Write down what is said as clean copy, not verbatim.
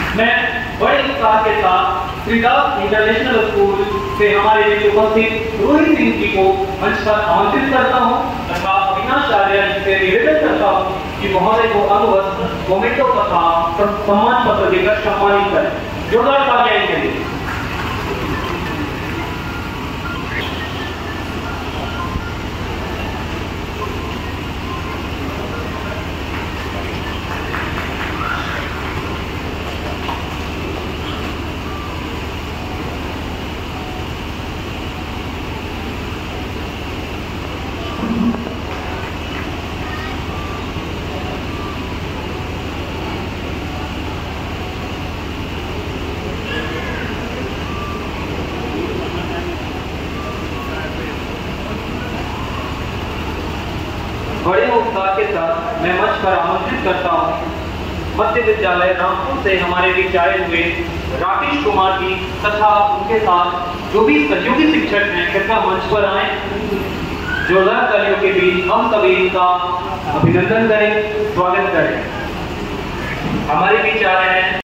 मैं बड़े उत्साह के साथ श्रीदास इंटरनेशनल स्कूल से हमारे बीच उपस्थित रोहित सिंह जी को मंच पर आमंत्रित करता हूँ तथा अविनाश आर्य जी से निवेदन करता हूँ कि महोदय को अंगवस्त्र, मोमेंटो तथा सम्मान पत्र देकर सम्मानित करें। जोरदार तालियां इनके लिए। बड़े उत्साह के साथ मैं मंच पर आमंत्रित करता हूँ मध्य विद्यालय रामपुर से हमारे बीच आए हुए राकेश कुमार जी तथा उनके साथ जो भी सहयोगी शिक्षक हैं कृपया मंच पर आए। जोरदार तालियों के बीच हम सभी इनका अभिनंदन करें, स्वागत करें। हमारे बीच आ रहे हैं